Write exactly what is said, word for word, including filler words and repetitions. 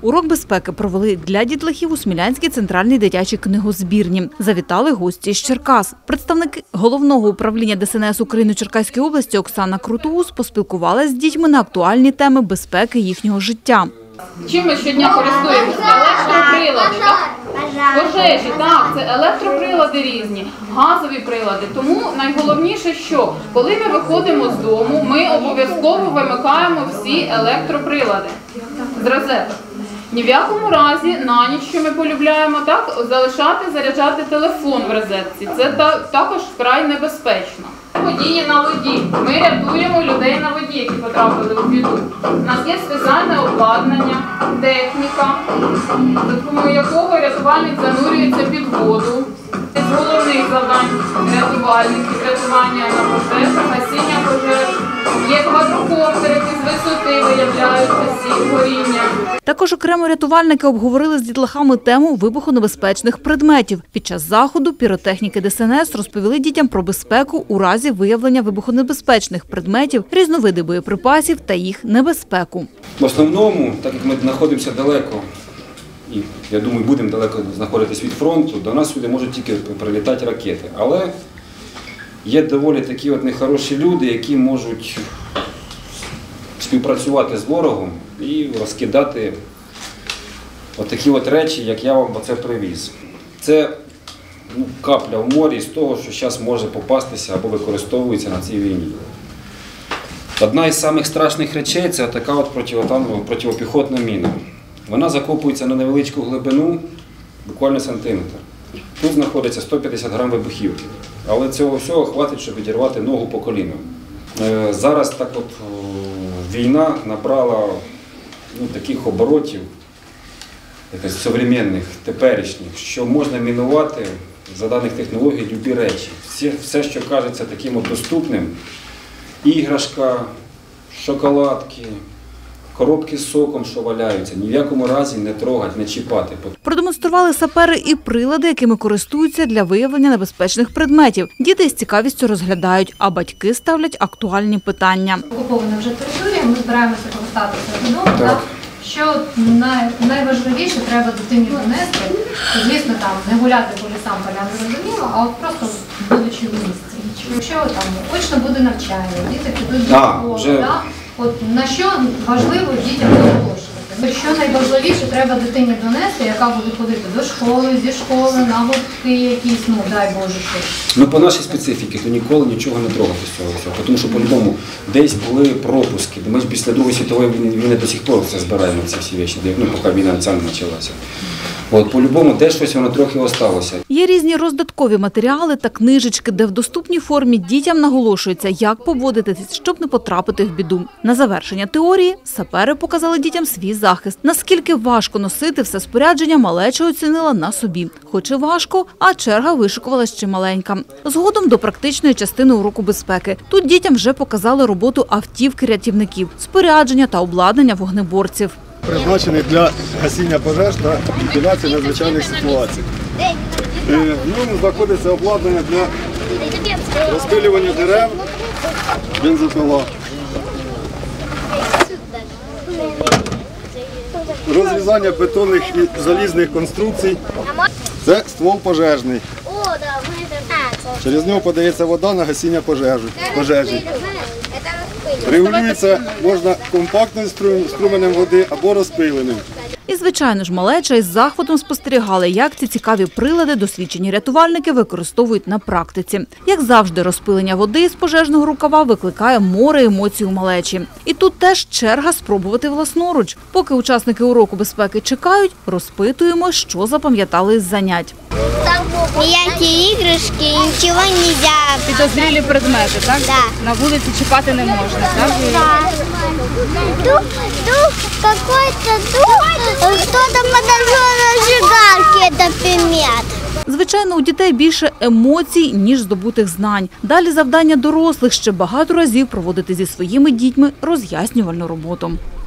Урок безпеки провели для дітлахів у Смілянській центральній дитячій книгозбірні. Завітали гості з Черкас. Представники Головного управління Де Ес Ен Ес України у Черкаській області Оксана Крутоус поспілкувалася з дітьми на актуальні теми безпеки їхнього життя. Чим ми щодня користуємося? Електроприлади, так? Пожежі, так, це електроприлади різні, газові прилади. Тому найголовніше, що коли ми виходимо з дому, ми обов'язково вимикаємо всі електроприлади з розеток. Ні в якому разі на ніч, що ми полюбляємо, так, залишати, заряджати телефон в розетці. Це також вкрай небезпечно. Водії на воді. Ми рятуємо людей на воді, які потрапили у біду. У нас є спеціальне обладнання, техніка, за допомогою якого рятувальник занурюється під воду. З головних завдань рятувальників, рятування на пожежах, гасіння пожеж. Є квадрокоптери, які з висоти виявляються всі горіння. Також окремо рятувальники обговорили з дітлахами тему вибухонебезпечних предметів. Під час заходу піротехніки Де Ес Ен Ес розповіли дітям про безпеку у разі виявлення вибухонебезпечних предметів, різновиди боєприпасів та їх небезпеку. В основному, так як ми знаходимося далеко, і, я думаю, будемо далеко знаходитись від фронту, до нас сюди можуть тільки прилітати ракети. Але є доволі такі от нехороші люди, які можуть співпрацювати з ворогом і розкидати отакі от речі, як я вам оце привіз. Це ну, капля в морі з того, що зараз може попастися або використовується на цій війні. Одна із самих страшних речей – це така от протипіхотна міна. Вона закопується на невеличку глибину, буквально сантиметр. Тут знаходиться сто п'ятдесят грам вибухівки, але цього всього хватить, щоб відірвати ногу по коліну. Зараз так от війна набрала ну, таких оборотів, сучасних, теперішніх, що можна мінувати за даних технологій любі речі. Все, все, що кажеться таким от доступним, іграшка, шоколадки, коробки з соком, що валяються, ні в якому разі не трогати, не чіпати. Продемонстрували сапери і прилади, якими користуються для виявлення небезпечних предметів. Діти з цікавістю розглядають, а батьки ставлять актуальні питання. Окупована вже територія, ми збираємося повертатися додому. Так. Що най, найважливіше треба дитині донести, звісно, там не гуляти по лісам, полям зрозуміло, а от просто будучи в місці. Якщо там очно буде навчання, діти підуть до школи, вже... да? От на що важливо дітям наголошувати. Що найважливіше треба дитині донести, яка буде ходити до школи, зі школи, на гуртки якісь, ну дай Боже щось. Ну по нашій специфіці, то ніколи нічого не трогати з цього всього, тому що по-любому десь були пропуски. Ми ж після Другої світової війни до сих пор все збираємо ці всі речі, ну поки війна ця не почалася. От, по-любому, де щось воно трохи осталося. Є різні роздаткові матеріали та книжечки, де в доступній формі дітям наголошується, як поводитись, щоб не потрапити в біду. На завершення теорії сапери показали дітям свій захист. Наскільки важко носити все спорядження, малеча оцінила на собі. Хоч і важко, а черга вишикувала ще маленька. Згодом до практичної частини уроку безпеки. Тут дітям вже показали роботу автівки рятівників, спорядження та обладнання вогнеборців. Призначений для гасіння пожеж та ліквідації надзвичайних ситуацій. В ньому знаходиться обладнання для розпилювання дерев, бензопила, розрізання бетонних і залізних конструкцій. Це ствол пожежний. Через нього подається вода на гасіння пожежі. Регулюється можна компактним струменем води або розпиленим. І, звичайно ж, малеча із захватом спостерігали, як ці цікаві прилади досвідчені рятувальники використовують на практиці. Як завжди, розпилення води з пожежного рукава викликає море емоцій у малечі. І тут теж черга спробувати власноруч. Поки учасники уроку безпеки чекають, розпитуємо, що запам'ятали із занять. Ніякі іграшки, нічого не можна. Підозрілі предмети, так? Да. На вулиці чіпати не можна, так? Так. Дух, дух, какой-то дух, хто-то подожгла зажигалки, наприклад. Звичайно, у дітей більше емоцій, ніж здобутих знань. Далі завдання дорослих ще багато разів проводити зі своїми дітьми роз'яснювальну роботу.